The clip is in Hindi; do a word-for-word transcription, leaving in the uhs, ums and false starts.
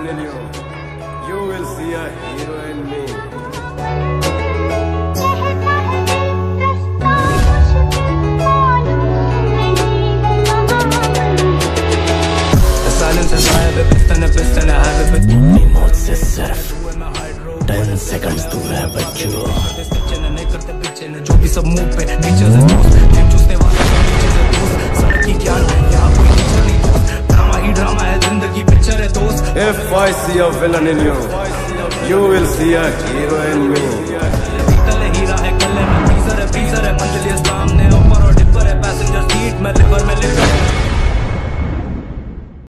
in you. You will see a hero in me. The silence is high, the piston है piston है high पे अपनी मौत से सिर्फ टेन सेकंड्स दूर है बच्चों। नहीं करते पीछे ने जो भी सब मुंह पे नीचे से दोस्त गेम चूसने वाले नीचे से दोस्त सड़क की ज्ञान यहाँ कोई टीचर नहीं दोस्त ड्रामा ही ड्रामा है जिंदगी पिक्चर है दोस्त। If I see a villain in you, you will see a hero in me.